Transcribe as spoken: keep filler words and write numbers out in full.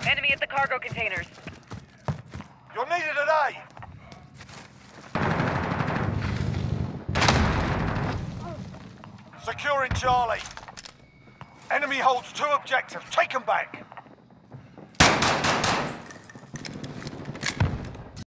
Enemy at the cargo containers. You're needed at A. Securing Charlie. Enemy holds two objectives. Take them back.